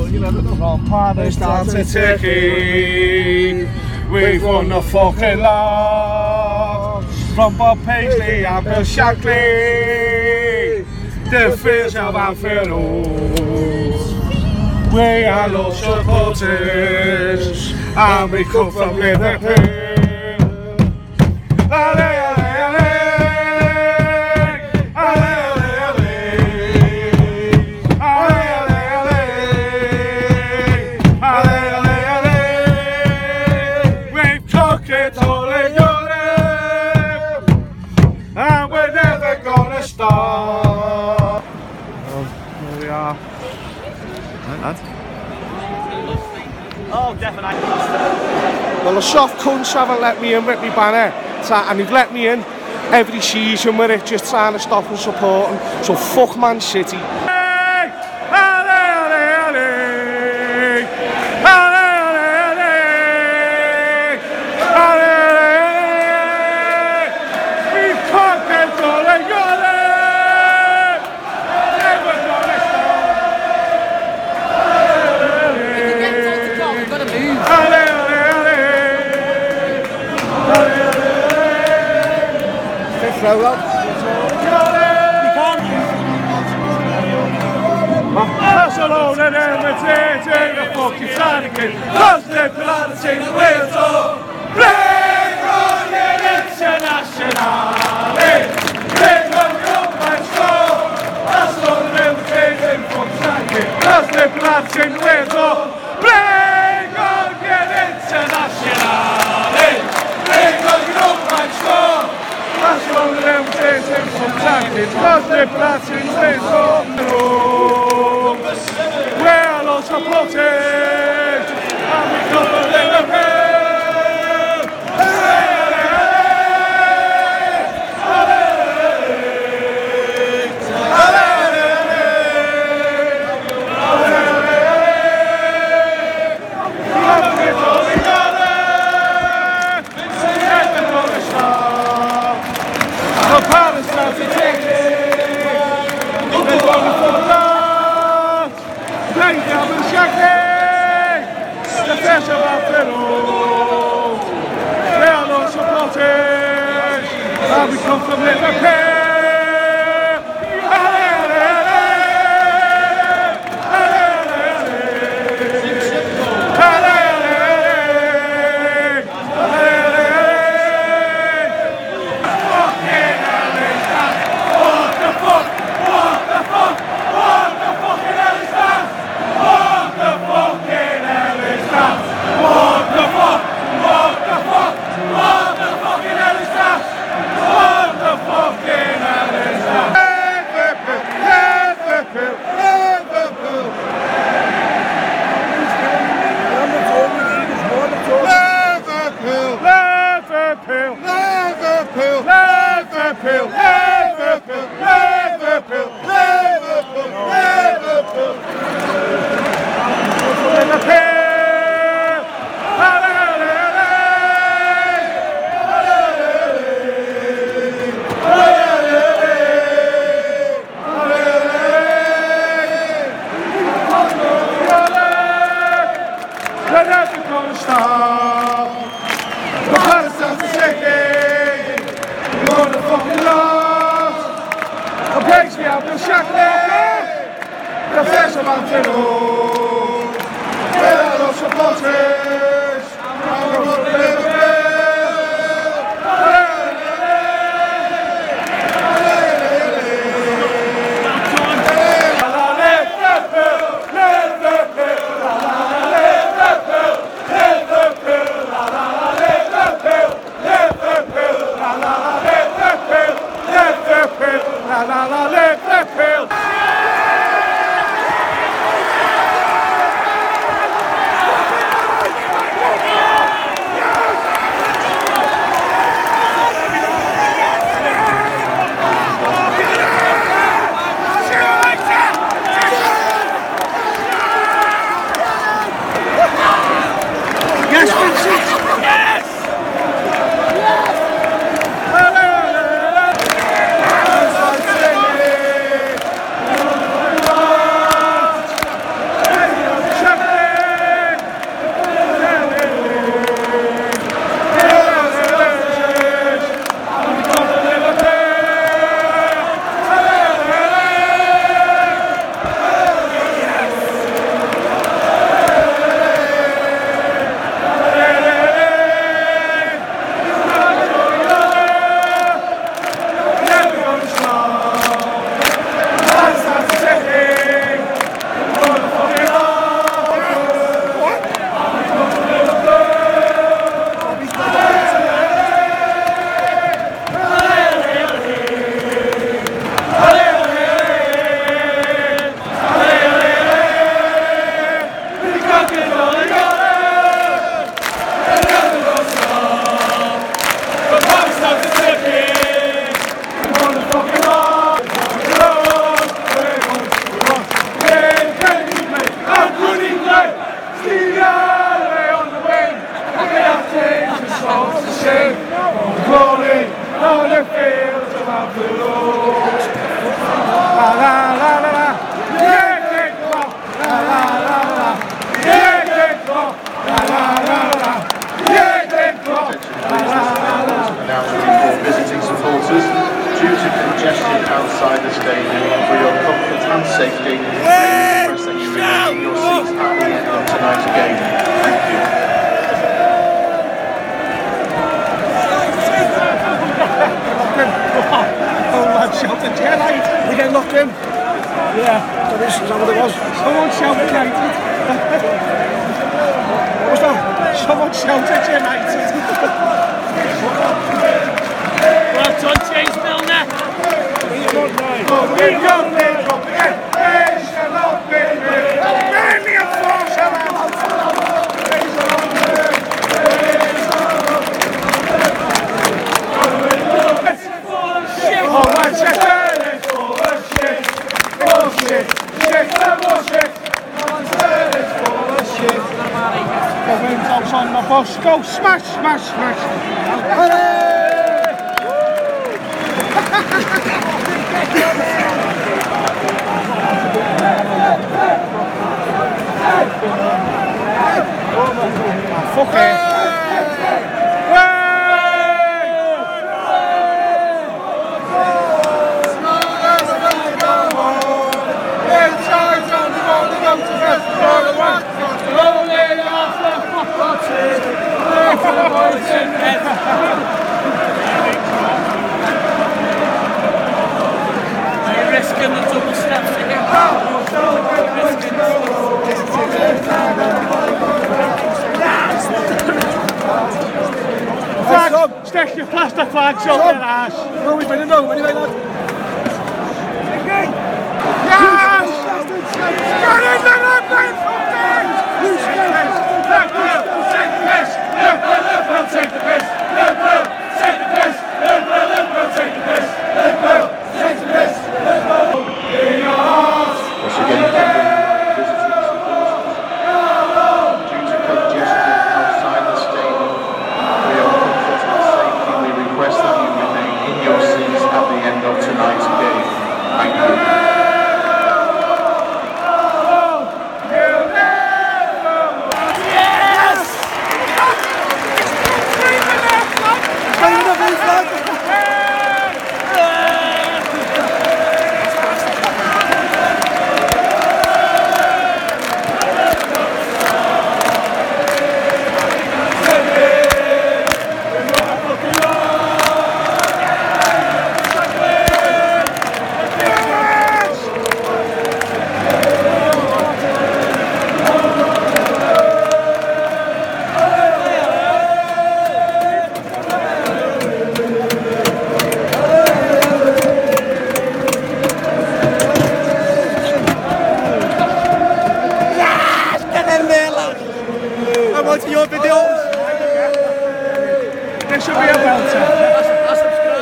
From Paris down to Turkey, we've won the fucking lot. From Bob Paisley and Bill Shankly, the fears of Anfield. We are all supporters, and we come from Liverpool. Oh, definitely. Well, the soft cunts haven't let me in with my banner, and they've let me in every season with it, just trying to stop and support them. So fuck Man City. Throw up. That's a load of them, it's in the fucking syndicate. Cause they're glad to the wheels of Play Royal Internationale. Play Royal Internationale. That's a load of them, it's in the fucking syndicate. Cause they're glad to the wheels of Play Royal Internationale. Play Royal Internationale. That's one of them days in some tactics, because they're blasting things on the road. We're all supported, and we come from Liverpool. We come from Liverpool. shout at you, mate. Well done, James Milner. On the bus, go smash, smash, smash. Fuck it. You're risking the double steps again. Flag, stick your plastic flags up your ass. No, we win it, no, anyway, lad. Yes! Get in the left lane, fucking! Left, take the piss! Left, take the piss! Left, take the piss! Left, take the piss! Left, take the piss! Once again, due to congestion outside the stadium, for your comfort and safety, we request that you remain in your seats at the end of tonight's game. Thank you. I'm watching your videos. There should be a belter. I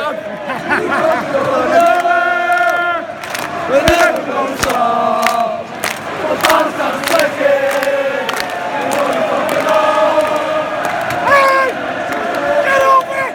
Get over it!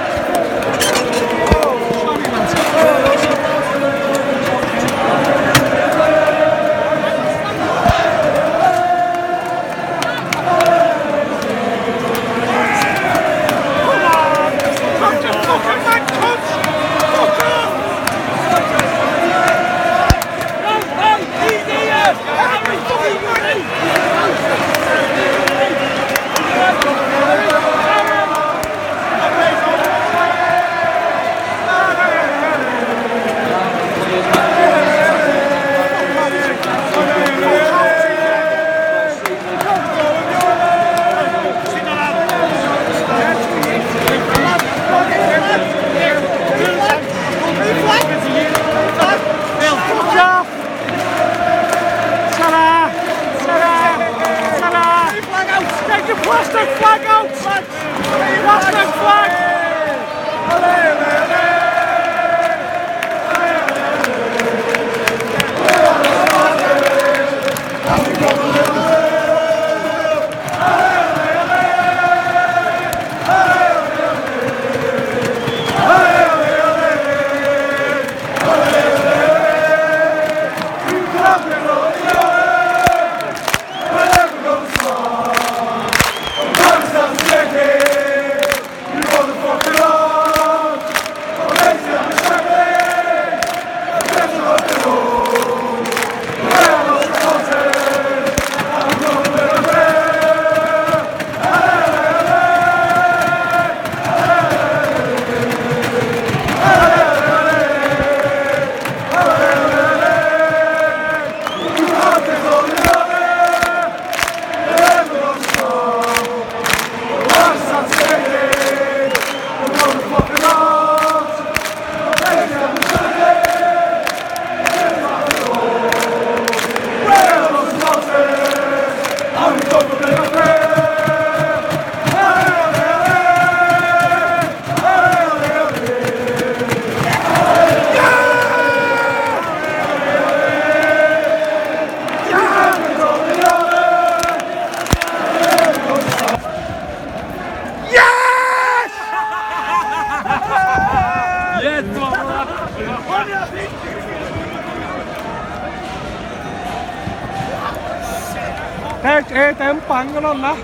Plastic flag out! Plastic flag! Stop! เต็มปังกันแล้วนะ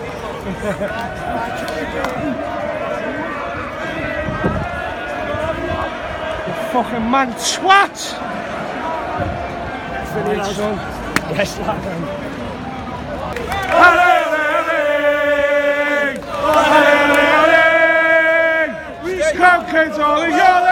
Fucking man swat! Yes, lad. Come kids, all the yellow!